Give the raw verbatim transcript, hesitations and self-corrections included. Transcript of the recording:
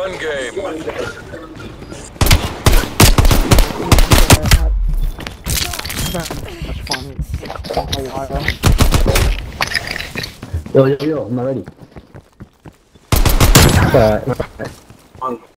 gun game. Much fun. It's like a while. Yo, yo, yo, I'm not ready. Alright.